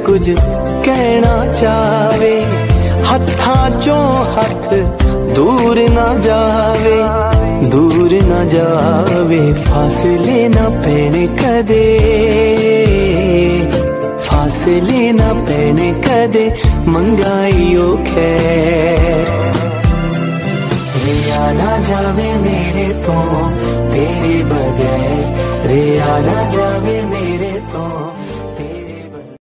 कुछ कहना चावे, हत्थां चों हथ दूर ना जावे, दूर ना जावे, फासले ना पैण कदे, फासले ना पैण कदे, मंगाईओ खैर। रिया ना जावे मेरे तो तेरे बगैर, रिया ना जावे।